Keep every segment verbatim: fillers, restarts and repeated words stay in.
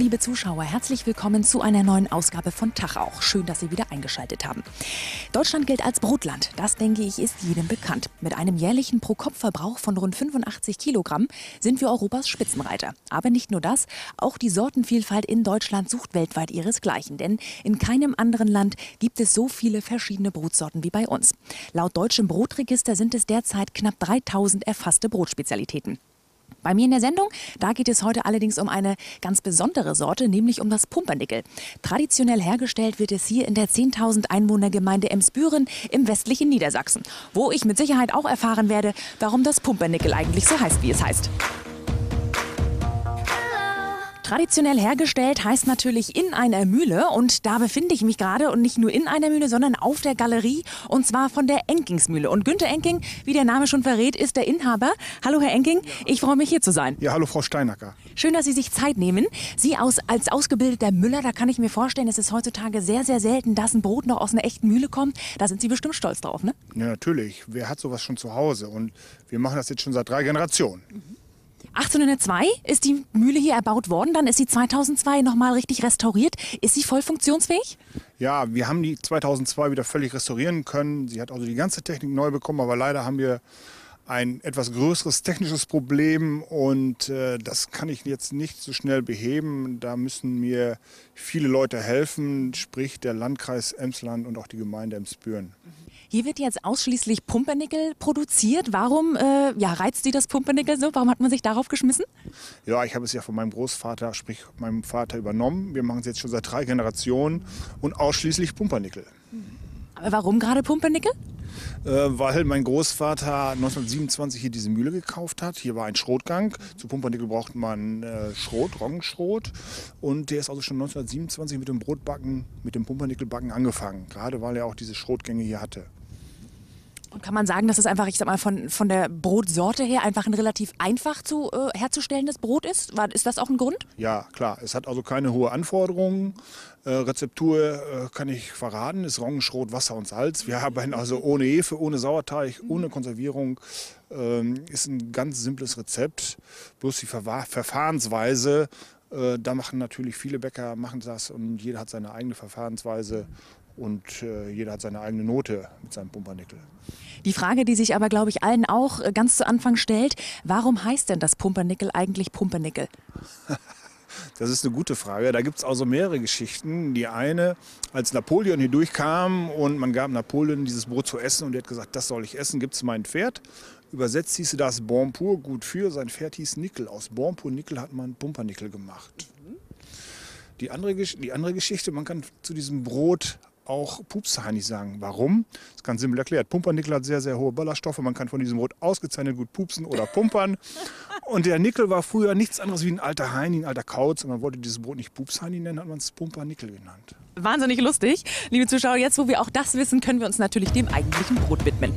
liebe Zuschauer, herzlich willkommen zu einer neuen Ausgabe von Tag auch. Schön, dass Sie wieder eingeschaltet haben. Deutschland gilt als Brotland. Das, denke ich, ist jedem bekannt. Mit einem jährlichen Pro-Kopf-Verbrauch von rund fünfundachtzig Kilogramm sind wir Europas Spitzenreiter. Aber nicht nur das, auch die Sortenvielfalt in Deutschland sucht weltweit ihresgleichen. Denn in keinem anderen Land gibt es so viele verschiedene Brotsorten wie bei uns. Laut deutschem Brotregister sind es derzeit knapp dreitausend erfasste Brotspezialitäten. Bei mir in der Sendung, da geht es heute allerdings um eine ganz besondere Sorte, nämlich um das Pumpernickel. Traditionell hergestellt wird es hier in der zehntausend Einwohnergemeinde Emsbüren im westlichen Niedersachsen, wo ich mit Sicherheit auch erfahren werde, warum das Pumpernickel eigentlich so heißt, wie es heißt. Traditionell hergestellt heißt natürlich in einer Mühle und da befinde ich mich gerade und nicht nur in einer Mühle, sondern auf der Galerie und zwar von der Enkingsmühle. Und Günther Enking, wie der Name schon verrät, ist der Inhaber. Hallo Herr Enking, ich freue mich hier zu sein. Ja, hallo Frau Steinacker. Schön, dass Sie sich Zeit nehmen. Sie aus, als ausgebildeter Müller, da kann ich mir vorstellen, es ist heutzutage sehr, sehr selten, dass ein Brot noch aus einer echten Mühle kommt. Da sind Sie bestimmt stolz drauf, ne? Ja, natürlich. Wer hat sowas schon zu Hause? Und wir machen das jetzt schon seit drei Generationen. achtzehnhundertzwei ist die Mühle hier erbaut worden, dann ist sie zweitausendzwei nochmal richtig restauriert. Ist sie voll funktionsfähig? Ja, wir haben die zweitausendzwei wieder völlig restaurieren können. Sie hat also die ganze Technik neu bekommen, aber leider haben wir ein etwas größeres technisches Problem und äh, das kann ich jetzt nicht so schnell beheben. Da müssen mir viele Leute helfen, sprich der Landkreis Emsland und auch die Gemeinde Emsbüren. Hier wird jetzt ausschließlich Pumpernickel produziert. Warum äh, ja, reizt Sie das Pumpernickel so? Warum hat man sich darauf geschmissen? Ja, ich habe es ja von meinem Großvater, sprich meinem Vater, übernommen. Wir machen es jetzt schon seit drei Generationen und ausschließlich Pumpernickel. Aber warum gerade Pumpernickel? Äh, weil mein Großvater neunzehnhundertsiebenundzwanzig hier diese Mühle gekauft hat. Hier war ein Schrotgang. Zu Pumpernickel braucht man äh, Schrot, Roggenschrot. Und der ist also schon neunzehnhundertsiebenundzwanzig mit dem Brotbacken, mit dem Pumpernickelbacken angefangen. Gerade weil er auch diese Schrotgänge hier hatte. Und kann man sagen, dass es einfach, ich sag mal, von, von der Brotsorte her einfach ein relativ einfach zu äh, herzustellendes Brot ist? War, ist das auch ein Grund? Ja, klar. Es hat also keine hohen Anforderungen. Äh, Rezeptur äh, kann ich verraten, ist Roggenschrot, Wasser und Salz. Wir haben also ohne Hefe, ohne Sauerteig, ohne Konservierung. Ähm, ist ein ganz simples Rezept. Bloß die Ver Verfahrensweise, äh, da machen natürlich viele Bäcker machen das und jeder hat seine eigene Verfahrensweise. Und äh, jeder hat seine eigene Note mit seinem Pumpernickel. Die Frage, die sich aber, glaube ich, allen auch äh, ganz zu Anfang stellt, warum heißt denn das Pumpernickel eigentlich Pumpernickel? Das ist eine gute Frage. Da gibt es also mehrere Geschichten. Die eine, als Napoleon hier durchkam und man gab Napoleon dieses Brot zu essen und er hat gesagt, das soll ich essen, gibt es mein Pferd. Übersetzt hieße das Bon pur, gut für. Sein Pferd hieß Nickel. Aus Bon pur Nickel hat man Pumpernickel gemacht. Die andere, die andere Geschichte, man kann zu diesem Brot auch Pupsheinig sagen. Warum? Das ist ganz simpel erklärt. Pumpernickel hat sehr, sehr hohe Ballaststoffe. Man kann von diesem Brot ausgezeichnet gut pupsen oder pumpern. Und der Nickel war früher nichts anderes wie ein alter Heini, ein alter Kauz. Und man wollte dieses Brot nicht Pupsheini nennen, hat man es Pumpernickel genannt. Wahnsinnig lustig. Liebe Zuschauer, jetzt wo wir auch das wissen, können wir uns natürlich dem eigentlichen Brot widmen.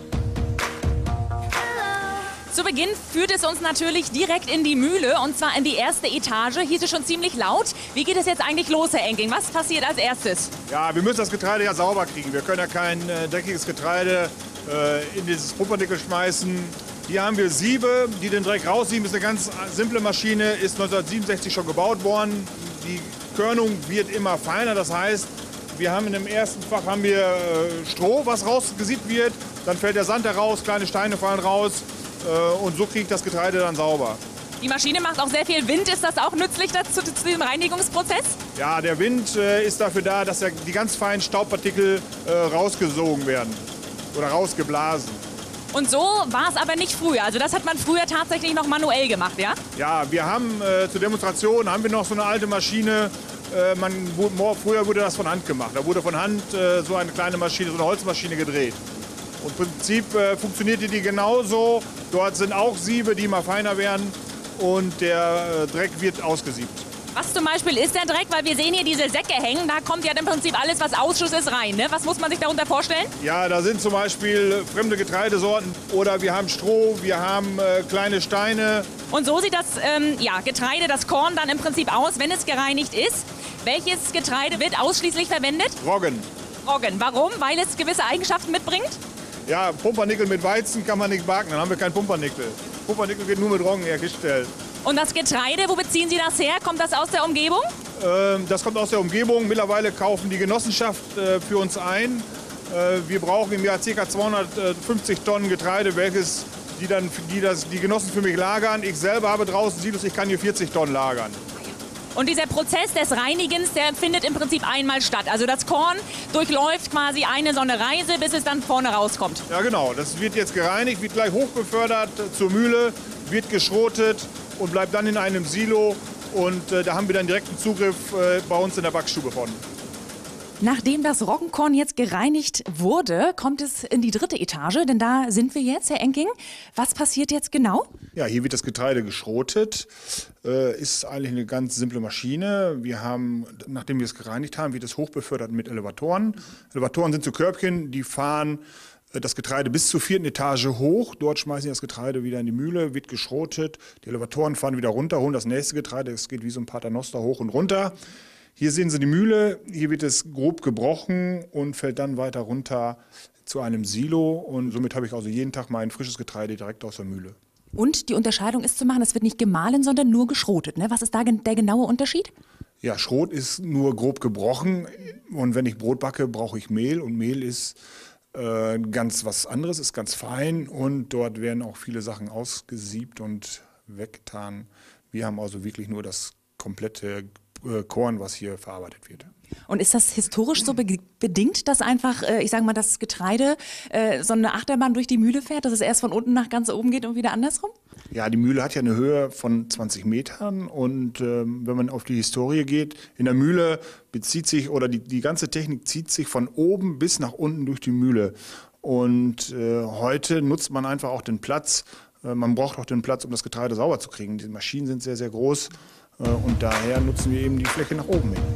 Zu Beginn führt es uns natürlich direkt in die Mühle und zwar in die erste Etage. Hier ist es schon ziemlich laut. Wie geht es jetzt eigentlich los, Herr Enking? Was passiert als erstes? Ja, wir müssen das Getreide ja sauber kriegen. Wir können ja kein äh, dreckiges Getreide äh, in dieses Pumpernickel schmeißen. Hier haben wir Siebe, die den Dreck raussieben. Das ist eine ganz simple Maschine, ist neunzehnhundertsiebenundsechzig schon gebaut worden. Die Körnung wird immer feiner, das heißt, wir haben in dem ersten Fach haben wir äh, Stroh, was rausgesiebt wird. Dann fällt der Sand heraus, kleine Steine fallen raus. Und so kriege ich das Getreide dann sauber. Die Maschine macht auch sehr viel Wind. Ist das auch nützlich dazu, zu diesem Reinigungsprozess? Ja, der Wind äh, ist dafür da, dass ja die ganz feinen Staubpartikel äh, rausgesogen werden oder rausgeblasen. Und so war es aber nicht früher. Also das hat man früher tatsächlich noch manuell gemacht, ja? Ja, wir haben äh, zur Demonstration haben wir noch so eine alte Maschine. Äh, man, wo, früher wurde das von Hand gemacht. Da wurde von Hand äh, so eine kleine Maschine, so eine Holzmaschine gedreht. Und im Prinzip äh, funktioniert die genauso. Dort sind auch Siebe, die immer feiner werden und der äh, Dreck wird ausgesiebt. Was zum Beispiel ist der Dreck? Weil wir sehen hier diese Säcke hängen. Da kommt ja im Prinzip alles, was Ausschuss ist, rein. Ne? Was muss man sich darunter vorstellen? Ja, da sind zum Beispiel fremde Getreidesorten oder wir haben Stroh, wir haben äh, kleine Steine. Und so sieht das ähm, ja, Getreide, das Korn dann im Prinzip aus, wenn es gereinigt ist. Welches Getreide wird ausschließlich verwendet? Roggen. Roggen. Warum? Weil es gewisse Eigenschaften mitbringt? Ja, Pumpernickel mit Weizen kann man nicht backen, dann haben wir kein Pumpernickel. Pumpernickel wird nur mit Roggen hergestellt. Und das Getreide, wo beziehen Sie das her? Kommt das aus der Umgebung? Ähm, das kommt aus der Umgebung. Mittlerweile kaufen die Genossenschaft äh, für uns ein. Äh, wir brauchen im Jahr ca. zweihundertfünfzig Tonnen Getreide, welches die, dann, die, das, die Genossen für mich lagern. Ich selber habe draußen Silos, ich kann hier vierzig Tonnen lagern. Und dieser Prozess des Reinigens, der findet im Prinzip einmal statt. Also das Korn durchläuft quasi eine so eine Reise, bis es dann vorne rauskommt. Ja genau, das wird jetzt gereinigt, wird gleich hochbefördert zur Mühle, wird geschrotet und bleibt dann in einem Silo. Und äh, da haben wir dann direkten Zugriff äh, bei uns in der Backstube von. Nachdem das Roggenkorn jetzt gereinigt wurde, kommt es in die dritte Etage, denn da sind wir jetzt, Herr Enking. Was passiert jetzt genau? Ja, hier wird das Getreide geschrotet. Äh, ist eigentlich eine ganz simple Maschine. Wir haben, nachdem wir es gereinigt haben, wird es hochbefördert mit Elevatoren. Elevatoren sind so Körbchen, die fahren äh, das Getreide bis zur vierten Etage hoch. Dort schmeißen sie das Getreide wieder in die Mühle, wird geschrotet. Die Elevatoren fahren wieder runter, holen das nächste Getreide. Es geht wie so ein Paternoster hoch und runter. Hier sehen Sie die Mühle, hier wird es grob gebrochen und fällt dann weiter runter zu einem Silo. Und somit habe ich also jeden Tag mein frisches Getreide direkt aus der Mühle. Und die Unterscheidung ist zu machen, es wird nicht gemahlen, sondern nur geschrotet. Ne? Was ist da der genaue Unterschied? Ja, Schrot ist nur grob gebrochen. Und wenn ich Brot backe, brauche ich Mehl. Und Mehl ist äh, ganz was anderes, ist ganz fein. Und dort werden auch viele Sachen ausgesiebt und weggetan. Wir haben also wirklich nur das komplette Korn, was hier verarbeitet wird. Und ist das historisch so be bedingt, dass einfach, äh, ich sage mal, das Getreide äh, so eine Achterbahn durch die Mühle fährt, dass es erst von unten nach ganz oben geht und wieder andersrum? Ja, die Mühle hat ja eine Höhe von zwanzig Metern und ähm, wenn man auf die Historie geht, in der Mühle bezieht sich, oder die, die ganze Technik zieht sich von oben bis nach unten durch die Mühle. Und äh, heute nutzt man einfach auch den Platz. Äh, man braucht auch den Platz, um das Getreide sauber zu kriegen. Die Maschinen sind sehr, sehr groß. Und daher nutzen wir eben die Fläche nach oben hin.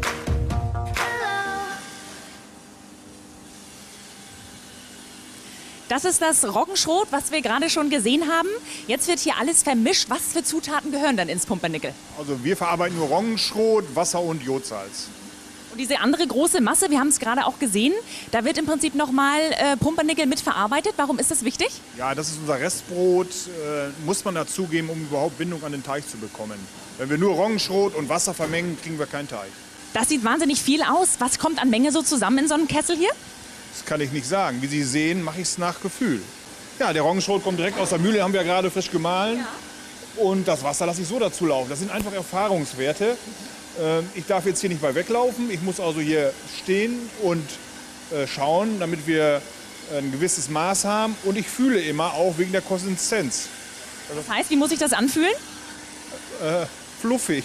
Das ist das Roggenschrot, was wir gerade schon gesehen haben. Jetzt wird hier alles vermischt. Was für Zutaten gehören dann ins Pumpernickel? Also wir verarbeiten nur Roggenschrot, Wasser und Jodsalz. Und diese andere große Masse, wir haben es gerade auch gesehen, da wird im Prinzip nochmal äh, Pumpernickel mitverarbeitet. Warum ist das wichtig? Ja, das ist unser Restbrot, äh, muss man dazugeben, um überhaupt Bindung an den Teig zu bekommen. Wenn wir nur Roggenschrot und Wasser vermengen, kriegen wir keinen Teig. Das sieht wahnsinnig viel aus. Was kommt an Menge so zusammen in so einem Kessel hier? Das kann ich nicht sagen. Wie Sie sehen, mache ich es nach Gefühl. Ja, der Roggenschrot kommt direkt aus der Mühle, haben wir ja gerade frisch gemahlen. Ja. Und das Wasser lasse ich so dazu laufen. Das sind einfach Erfahrungswerte. Ähm, ich darf jetzt hier nicht bei weglaufen. Ich muss also hier stehen und äh, schauen, damit wir ein gewisses Maß haben. Und ich fühle immer auch wegen der Konsistenz. Also, das heißt, wie muss ich das anfühlen? Äh, fluffig.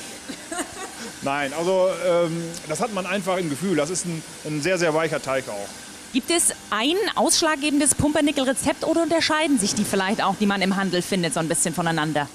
Nein, also ähm, das hat man einfach im Gefühl. Das ist ein, ein sehr, sehr weicher Teig auch. Gibt es ein ausschlaggebendes Pumpernickel-Rezept oder unterscheiden sich die vielleicht auch, die man im Handel findet, so ein bisschen voneinander?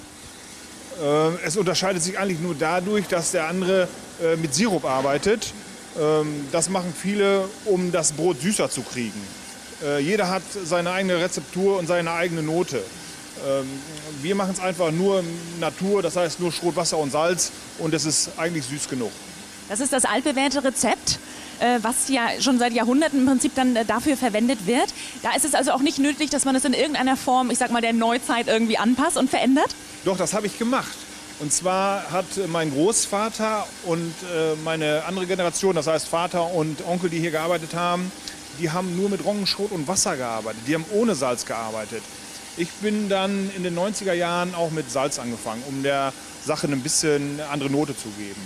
Äh, es unterscheidet sich eigentlich nur dadurch, dass der andere äh, mit Sirup arbeitet. Ähm, das machen viele, um das Brot süßer zu kriegen. Äh, jeder hat seine eigene Rezeptur und seine eigene Note. Ähm, wir machen es einfach nur Natur, das heißt nur Schrot, Wasser und Salz, und es ist eigentlich süß genug. Das ist das altbewährte Rezept, äh, was ja schon seit Jahrhunderten im Prinzip dann äh, dafür verwendet wird. Da ist es also auch nicht nötig, dass man es in irgendeiner Form, ich sag mal, der Neuzeit irgendwie anpasst und verändert? Doch, das habe ich gemacht. Und zwar hat mein Großvater und äh, meine andere Generation, das heißt Vater und Onkel, die hier gearbeitet haben, die haben nur mit Roggenschrot und Wasser gearbeitet. Die haben ohne Salz gearbeitet. Ich bin dann in den neunziger Jahren auch mit Salz angefangen, um der Sache ein bisschen andere Note zu geben.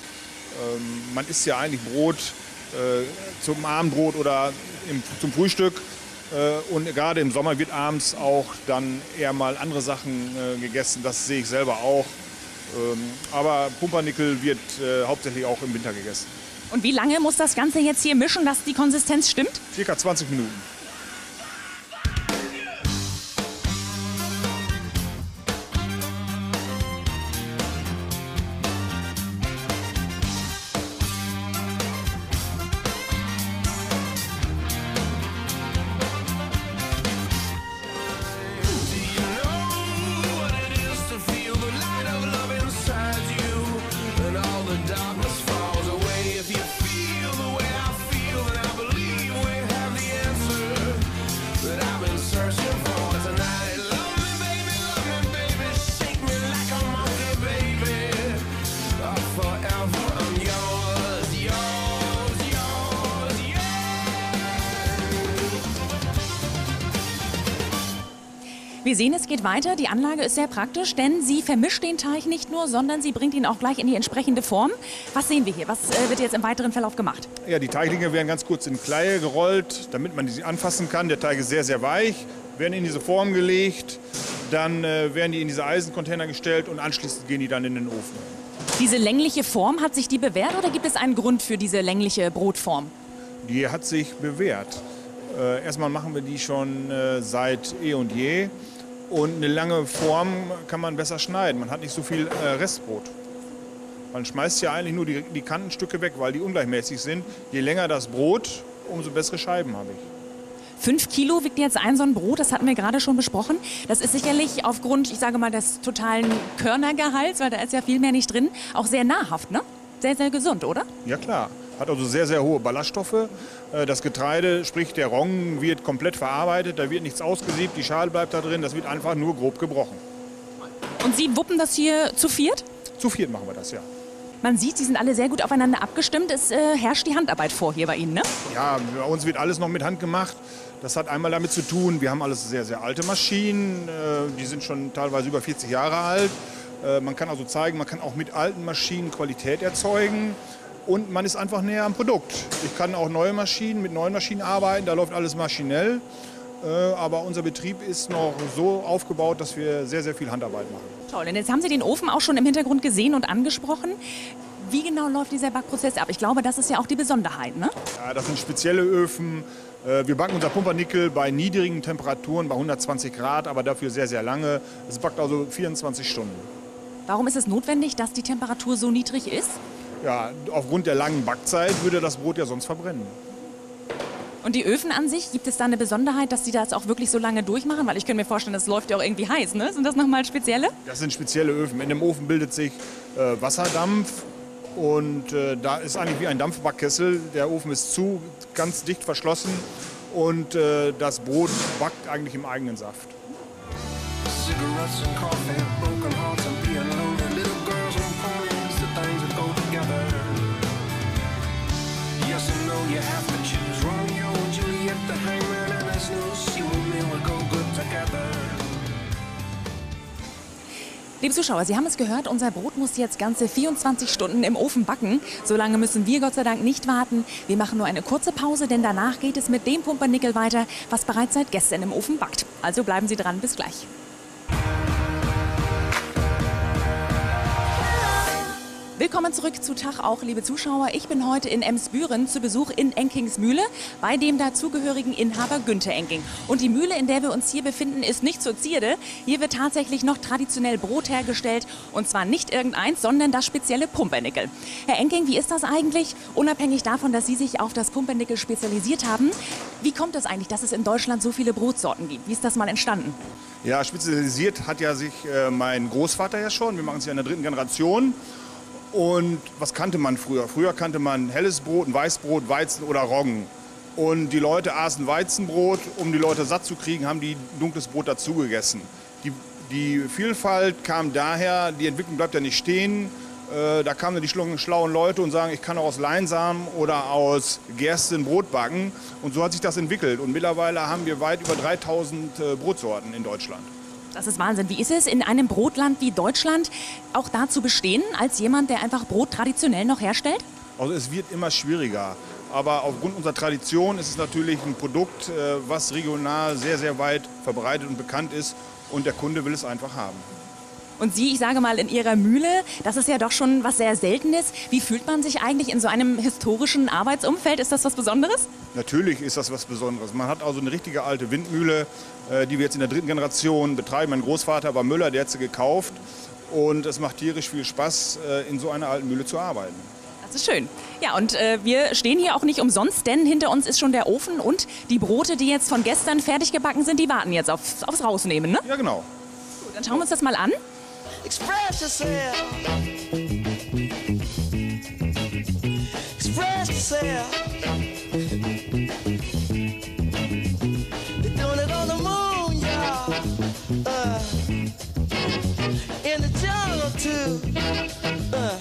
Ähm, man isst ja eigentlich Brot äh, zum Abendbrot oder im, zum Frühstück. Äh, und gerade im Sommer wird abends auch dann eher mal andere Sachen äh, gegessen. Das sehe ich selber auch. Ähm, aber Pumpernickel wird äh, hauptsächlich auch im Winter gegessen. Und wie lange muss das Ganze jetzt hier mischen, dass die Konsistenz stimmt? Circa zwanzig Minuten. Darkness falls away if you feel the way I feel, and I believe we have the answer. Sie sehen, es geht weiter. Die Anlage ist sehr praktisch, denn sie vermischt den Teig nicht nur, sondern sie bringt ihn auch gleich in die entsprechende Form. Was sehen wir hier? Was äh, wird jetzt im weiteren Verlauf gemacht? Ja, die Teiglinge werden ganz kurz in Kleie gerollt, damit man sie anfassen kann. Der Teig ist sehr, sehr weich, werden in diese Form gelegt, dann äh, werden die in diese Eisencontainer gestellt und anschließend gehen die dann in den Ofen. Diese längliche Form, hat sich die bewährt oder gibt es einen Grund für diese längliche Brotform? Die hat sich bewährt. Äh, erstmal machen wir die schon äh, seit eh und je. Und eine lange Form kann man besser schneiden. Man hat nicht so viel äh, Restbrot. Man schmeißt ja eigentlich nur die, die Kantenstücke weg, weil die ungleichmäßig sind. Je länger das Brot, umso bessere Scheiben habe ich. Fünf Kilo wiegt jetzt ein so ein Brot, das hatten wir gerade schon besprochen. Das ist sicherlich aufgrund, ich sage mal, des totalen Körnergehalts, weil da ist ja viel mehr nicht drin, auch sehr nahrhaft, ne? Sehr, sehr gesund, oder? Ja klar. Hat also sehr, sehr hohe Ballaststoffe. Das Getreide, sprich der Roggen, wird komplett verarbeitet. Da wird nichts ausgesiebt, die Schale bleibt da drin. Das wird einfach nur grob gebrochen. Und Sie wuppen das hier zu viert? Zu viert machen wir das, ja. Man sieht, Sie sind alle sehr gut aufeinander abgestimmt. Es äh, herrscht die Handarbeit vor hier bei Ihnen, ne? Ja, bei uns wird alles noch mit Hand gemacht. Das hat einmal damit zu tun, wir haben alles sehr, sehr alte Maschinen. Äh, die sind schon teilweise über vierzig Jahre alt. Äh, man kann also zeigen, man kann auch mit alten Maschinen Qualität erzeugen. Und man ist einfach näher am Produkt. Ich kann auch neue Maschinen, mit neuen Maschinen arbeiten, da läuft alles maschinell. Äh, aber unser Betrieb ist noch so aufgebaut, dass wir sehr, sehr viel Handarbeit machen. Toll, und jetzt haben Sie den Ofen auch schon im Hintergrund gesehen und angesprochen. Wie genau läuft dieser Backprozess ab? Ich glaube, das ist ja auch die Besonderheit, ne? Ja, das sind spezielle Öfen. Äh, wir backen unser Pumpernickel bei niedrigen Temperaturen, bei hundertzwanzig Grad, aber dafür sehr, sehr lange. Es backt also vierundzwanzig Stunden. Warum ist es notwendig, dass die Temperatur so niedrig ist? Ja, aufgrund der langen Backzeit würde das Brot ja sonst verbrennen. Und die Öfen an sich, gibt es da eine Besonderheit, dass Sie das auch wirklich so lange durchmachen? Weil ich könnte mir vorstellen, das läuft ja auch irgendwie heiß, ne? Sind das nochmal spezielle? Das sind spezielle Öfen. In dem Ofen bildet sich äh, Wasserdampf und äh, da ist eigentlich wie ein Dampfbackkessel. Der Ofen ist zu, ganz dicht verschlossen und äh, das Brot backt eigentlich im eigenen Saft. Cigarettes and coffee, broken hearts and being lonely, little girls and ponies, the things that go together. Yes, I know you have to choose Romeo and Juliet, the hangman and his noose. You and me will go good together. Liebe Zuschauer, Sie haben es gehört, unser Brot muss jetzt ganze vierundzwanzig Stunden im Ofen backen. So lange müssen wir Gott sei Dank nicht warten. Wir machen nur eine kurze Pause, denn danach geht es mit dem Pumpernickel weiter, was bereits seit gestern im Ofen backt. Also bleiben Sie dran, bis gleich. Willkommen zurück zu Tag auch, liebe Zuschauer. Ich bin heute in Emsbüren zu Besuch in Enkings Mühle bei dem dazugehörigen Inhaber Günther Enking. Und die Mühle, in der wir uns hier befinden, ist nicht zur Zierde. Hier wird tatsächlich noch traditionell Brot hergestellt und zwar nicht irgendeins, sondern das spezielle Pumpernickel. Herr Enking, wie ist das eigentlich? Unabhängig davon, dass Sie sich auf das Pumpernickel spezialisiert haben, wie kommt es eigentlich, dass es in Deutschland so viele Brotsorten gibt? Wie ist das mal entstanden? Ja, spezialisiert hat ja sich äh, mein Großvater ja schon. Wir machen es ja in der dritten Generation. Und was kannte man früher? Früher kannte man helles Brot, ein Weißbrot, Weizen oder Roggen. Und die Leute aßen Weizenbrot, um die Leute satt zu kriegen, haben die dunkles Brot dazu gegessen. Die, die Vielfalt kam daher, die Entwicklung bleibt ja nicht stehen. Äh, da kamen die schlauen Leute und sagen, ich kann auch aus Leinsamen oder aus Gerste ein Brot backen. Und so hat sich das entwickelt. Und mittlerweile haben wir weit über dreitausend äh, Brotsorten in Deutschland. Das ist Wahnsinn. Wie ist es, in einem Brotland wie Deutschland auch da zu bestehen, als jemand, der einfach Brot traditionell noch herstellt? Also es wird immer schwieriger. Aber aufgrund unserer Tradition ist es natürlich ein Produkt, was regional sehr, sehr weit verbreitet und bekannt ist. Und der Kunde will es einfach haben. Und Sie, ich sage mal, in Ihrer Mühle, das ist ja doch schon was sehr Seltenes. Wie fühlt man sich eigentlich in so einem historischen Arbeitsumfeld? Ist das was Besonderes? Natürlich ist das was Besonderes. Man hat also eine richtige alte Windmühle, die wir jetzt in der dritten Generation betreiben. Mein Großvater war Müller, der hat sie gekauft. Und es macht tierisch viel Spaß, in so einer alten Mühle zu arbeiten. Das ist schön. Ja, und äh, wir stehen hier auch nicht umsonst, denn hinter uns ist schon der Ofen und die Brote, die jetzt von gestern fertig gebacken sind, die warten jetzt aufs, aufs Rausnehmen, ne? Ja, genau. Gut, dann schauen wir uns das mal an. Express yourself. Express yourself. They're doing it on the moon, y'all. Uh, in the jungle too. Uh,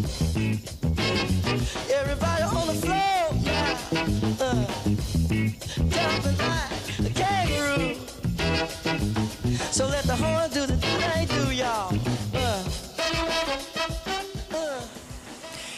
everybody on the floor now. Uh, jumping like a kangaroo. So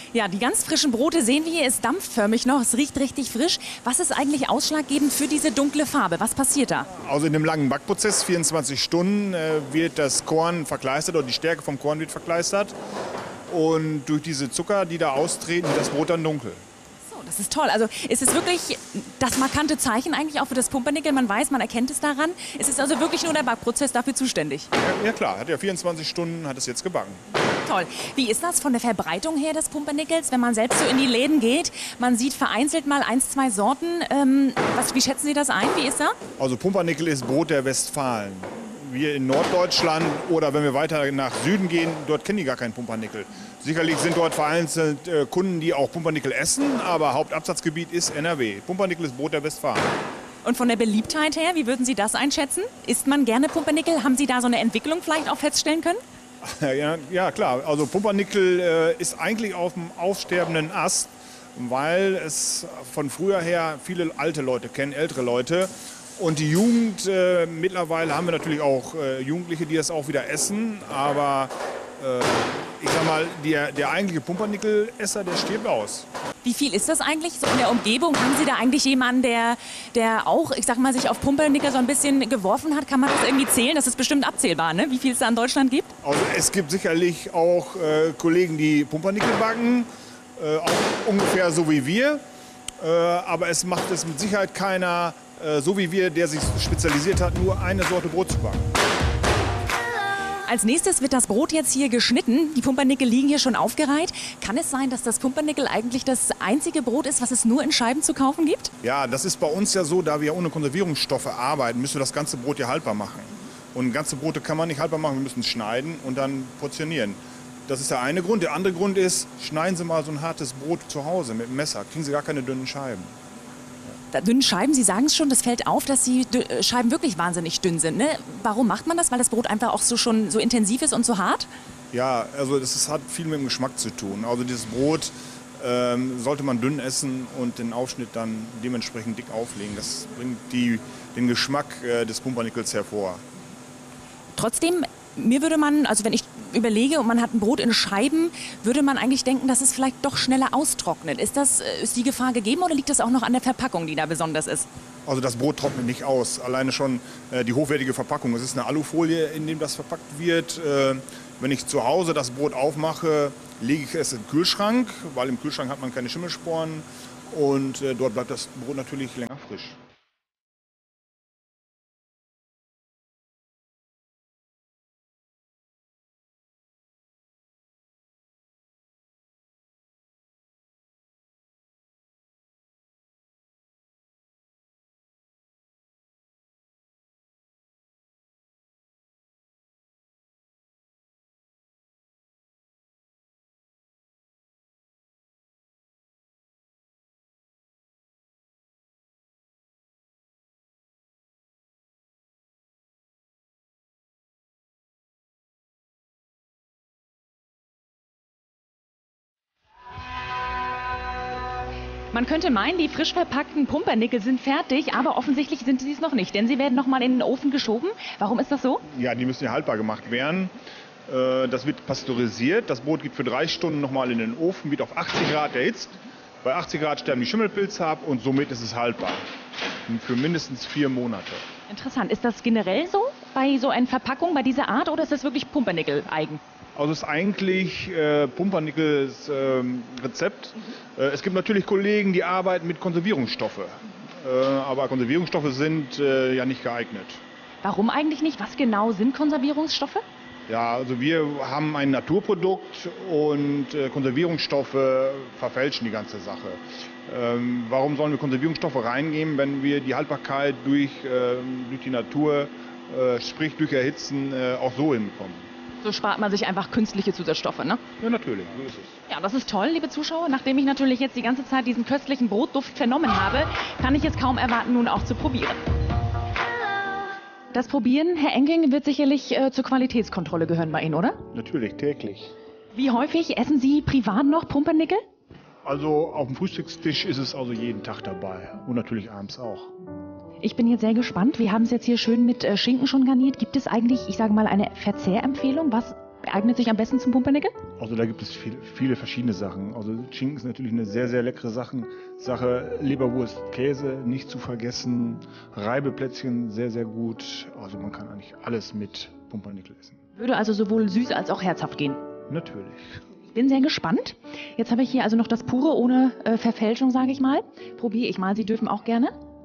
Ja, die ganz frischen Brote sehen wir hier, es dampft förmlich noch, es riecht richtig frisch. Was ist eigentlich ausschlaggebend für diese dunkle Farbe? Was passiert da? Also in dem langen Backprozess, vierundzwanzig Stunden, äh, wird das Korn verkleistert oder die Stärke vom Korn wird verkleistert. Und durch diese Zucker, die da austreten, wird das Brot dann dunkel. So, das ist toll. Also ist es wirklich das markante Zeichen eigentlich auch für das Pumpernickel? Man weiß, man erkennt es daran. Es ist also wirklich nur der Backprozess dafür zuständig. Ja, ja klar, hat ja vierundzwanzig Stunden, hat es jetzt gebacken. Toll. Wie ist das von der Verbreitung her des Pumpernickels, wenn man selbst so in die Läden geht? Man sieht vereinzelt mal eins, zwei Sorten. Ähm, was, wie schätzen Sie das ein? Wie ist das? Also Pumpernickel ist Brot der Westfalen. Wir in Norddeutschland oder wenn wir weiter nach Süden gehen, dort kennen die gar keinen Pumpernickel. Sicherlich sind dort vereinzelt äh, Kunden, die auch Pumpernickel essen, aber Hauptabsatzgebiet ist N R W. Pumpernickel ist Brot der Westfalen. Und von der Beliebtheit her, wie würden Sie das einschätzen? Isst man gerne Pumpernickel? Haben Sie da so eine Entwicklung vielleicht auch feststellen können? Ja, ja klar, also Pumpernickel äh, ist eigentlich auf dem aufsterbenden Ast, weil es von früher her viele alte Leute kennen, ältere Leute. Und die Jugend, äh, mittlerweile haben wir natürlich auch äh, Jugendliche, die das auch wieder essen, aber äh, ich sag mal, der, der eigentliche Pumpernickel-Esser, der stirbt aus. Wie viel ist das eigentlich so in der Umgebung? Haben Sie da eigentlich jemanden, der, der auch, ich sag mal, sich auf Pumpernickel so ein bisschen geworfen hat? Kann man das irgendwie zählen? Das ist bestimmt abzählbar, ne? Wie viel es da in Deutschland gibt? Also es gibt sicherlich auch äh, Kollegen, die Pumpernickel backen, äh, auch ungefähr so wie wir. Äh, aber es macht es mit Sicherheit keiner, äh, so wie wir, der sich spezialisiert hat, nur eine Sorte Brot zu backen. Als nächstes wird das Brot jetzt hier geschnitten. Die Pumpernickel liegen hier schon aufgereiht. Kann es sein, dass das Pumpernickel eigentlich das einzige Brot ist, was es nur in Scheiben zu kaufen gibt? Ja, das ist bei uns ja so, da wir ohne Konservierungsstoffe arbeiten, müssen wir das ganze Brot ja haltbar machen. Und ganze Brote kann man nicht haltbar machen, wir müssen es schneiden und dann portionieren. Das ist der eine Grund. Der andere Grund ist, schneiden Sie mal so ein hartes Brot zu Hause mit dem Messer, kriegen Sie gar keine dünnen Scheiben. Dünnen Scheiben, Sie sagen es schon, das fällt auf, dass die Scheiben wirklich wahnsinnig dünn sind. Ne? Warum macht man das? Weil das Brot einfach auch so schon so intensiv ist und so hart? Ja, also das ist, hat viel mit dem Geschmack zu tun. Also dieses Brot ähm, sollte man dünn essen und den Aufschnitt dann dementsprechend dick auflegen. Das bringt die, den Geschmack äh, des Pumpernickels hervor. Trotzdem, mir würde man, also wenn ich überlege und man hat ein Brot in Scheiben, würde man eigentlich denken, dass es vielleicht doch schneller austrocknet. Ist, das, ist die Gefahr gegeben oder liegt das auch noch an der Verpackung, die da besonders ist? Also das Brot trocknet nicht aus. Alleine schon äh, die hochwertige Verpackung. Es ist eine Alufolie, in dem das verpackt wird. Äh, wenn ich zu Hause das Brot aufmache, lege ich es in den Kühlschrank, weil im Kühlschrank hat man keine Schimmelsporen und äh, dort bleibt das Brot natürlich länger frisch. Man könnte meinen, die frisch verpackten Pumpernickel sind fertig, aber offensichtlich sind sie es noch nicht, denn sie werden noch mal in den Ofen geschoben. Warum ist das so? Ja, die müssen ja haltbar gemacht werden. Das wird pasteurisiert. Das Brot geht für drei Stunden noch mal in den Ofen, wird auf achtzig Grad erhitzt. Bei achtzig Grad sterben die Schimmelpilze ab und somit ist es haltbar. Für mindestens vier Monate. Interessant. Ist das generell so bei so einer Verpackung, bei dieser Art, oder ist das wirklich Pumpernickel-eigen? Also es ist eigentlich äh, Pumpernickels äh, Rezept. Äh, es gibt natürlich Kollegen, die arbeiten mit Konservierungsstoffe. Äh, aber Konservierungsstoffe sind äh, ja nicht geeignet. Warum eigentlich nicht? Was genau sind Konservierungsstoffe? Ja, also wir haben ein Naturprodukt und äh, Konservierungsstoffe verfälschen die ganze Sache. Ähm, warum sollen wir Konservierungsstoffe reingeben, wenn wir die Haltbarkeit durch, äh, durch die Natur, äh, sprich durch Erhitzen, äh, auch so hinbekommen? So spart man sich einfach künstliche Zusatzstoffe, ne? Ja, natürlich, so ist es. Ja, das ist toll, liebe Zuschauer. Nachdem ich natürlich jetzt die ganze Zeit diesen köstlichen Brotduft vernommen habe, kann ich es kaum erwarten, nun auch zu probieren. Das Probieren, Herr Engling, wird sicherlich äh, zur Qualitätskontrolle gehören bei Ihnen, oder? Natürlich, täglich. Wie häufig essen Sie privat noch Pumpernickel? Also auf dem Frühstückstisch ist es also jeden Tag dabei und natürlich abends auch. Ich bin jetzt sehr gespannt. Wir haben es jetzt hier schön mit äh, Schinken schon garniert. Gibt es eigentlich, ich sage mal, eine Verzehrempfehlung? Was eignet sich am besten zum Pumpernickel? Also da gibt es viel, viele verschiedene Sachen. Also Schinken ist natürlich eine sehr, sehr leckere Sache. Sache. Leberwurst, Käse nicht zu vergessen. Reibeplätzchen sehr, sehr gut. Also man kann eigentlich alles mit Pumpernickel essen. Würde also sowohl süß als auch herzhaft gehen? Natürlich. Ich bin sehr gespannt. Jetzt habe ich hier also noch das Pure ohne äh, Verfälschung, sage ich mal. Probiere ich mal. Sie dürfen auch gerne.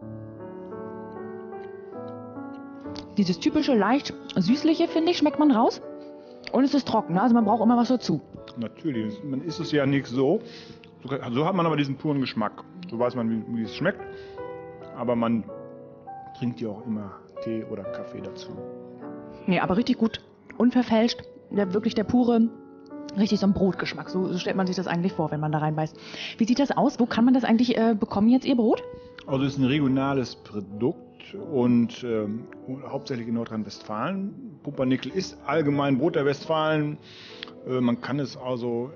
Dieses typische, leicht süßliche, finde ich, schmeckt man raus. Und es ist trocken, also man braucht immer was dazu. Natürlich, man isst es ja nicht so. So hat man aber diesen puren Geschmack. So weiß man, wie, wie es schmeckt. Aber man trinkt ja auch immer Tee oder Kaffee dazu. Nee, aber richtig gut. Unverfälscht. Der, wirklich der pure, richtig so ein Brotgeschmack. So, so stellt man sich das eigentlich vor, wenn man da reinbeißt. Wie sieht das aus? Wo kann man das eigentlich äh, bekommen jetzt, Ihr Brot? Also es ist ein regionales Produkt. Und ähm, hauptsächlich in Nordrhein-Westfalen. Pumpernickel ist allgemein Brot der Westfalen. Äh, man kann es also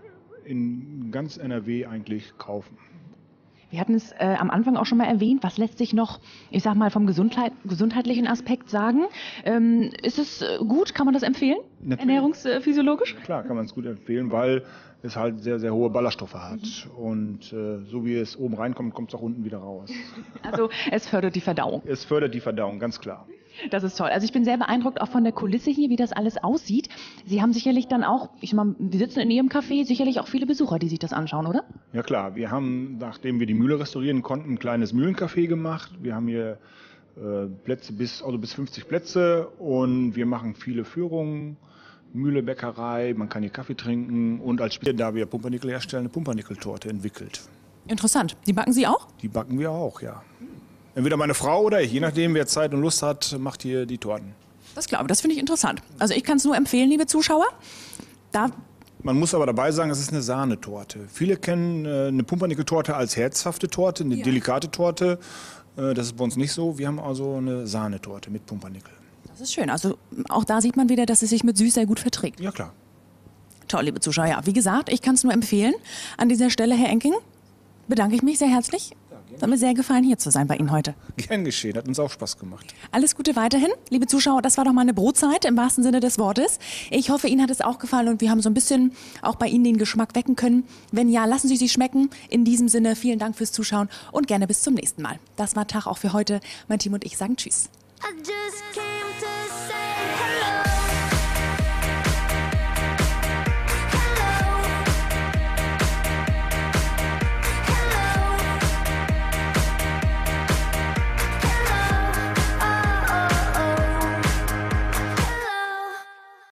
in ganz N R W eigentlich kaufen. Wir hatten es äh, am Anfang auch schon mal erwähnt. Was lässt sich noch, ich sag mal, vom Gesundheit, gesundheitlichen Aspekt sagen? Ähm, ist es äh, gut? Kann man das empfehlen? Natürlich. Ernährungsphysiologisch? Klar, kann man es gut empfehlen, weil es halt sehr, sehr hohe Ballaststoffe hat. Mhm. Und äh, so wie es oben reinkommt, kommt es auch unten wieder raus. Also es fördert die Verdauung. Es fördert die Verdauung, ganz klar. Das ist toll. Also ich bin sehr beeindruckt auch von der Kulisse hier, wie das alles aussieht. Sie haben sicherlich dann auch, ich meine, wir sitzen in Ihrem Café, sicherlich auch viele Besucher, die sich das anschauen, oder? Ja klar, wir haben, nachdem wir die Mühle restaurieren konnten, ein kleines Mühlencafé gemacht. Wir haben hier äh, Plätze bis, also bis fünfzig Plätze und wir machen viele Führungen. Mühle, Bäckerei, man kann hier Kaffee trinken und als Spezial, da wir Pumpernickel herstellen, eine Pumpernickel-Torte entwickelt. Interessant. Die backen Sie auch? Die backen wir auch, ja. Entweder meine Frau oder ich, je nachdem, wer Zeit und Lust hat, macht hier die Torten. Das glaube ich, das finde ich interessant. Also ich kann es nur empfehlen, liebe Zuschauer. Da Man muss aber dabei sagen, es ist eine Sahnetorte. Viele kennen äh, eine Pumpernickel-Torte als herzhafte Torte, eine ja. delikate Torte. Äh, das ist bei uns nicht so. Wir haben also eine Sahnetorte mit Pumpernickel. Das ist schön. Also auch da sieht man wieder, dass es sich mit süß sehr gut verträgt. Ja, klar. Toll, liebe Zuschauer. Ja, wie gesagt, ich kann es nur empfehlen. An dieser Stelle, Herr Enking, bedanke ich mich sehr herzlich. Es hat mir sehr gefallen, hier zu sein bei Ihnen heute. Gern geschehen, hat uns auch Spaß gemacht. Alles Gute weiterhin. Liebe Zuschauer, das war doch mal eine Brotzeit im wahrsten Sinne des Wortes. Ich hoffe, Ihnen hat es auch gefallen und wir haben so ein bisschen auch bei Ihnen den Geschmack wecken können. Wenn ja, lassen Sie sich schmecken. In diesem Sinne, vielen Dank fürs Zuschauen und gerne bis zum nächsten Mal. Das war Tag auch für heute. Mein Team und ich sagen Tschüss. I just came to say hello.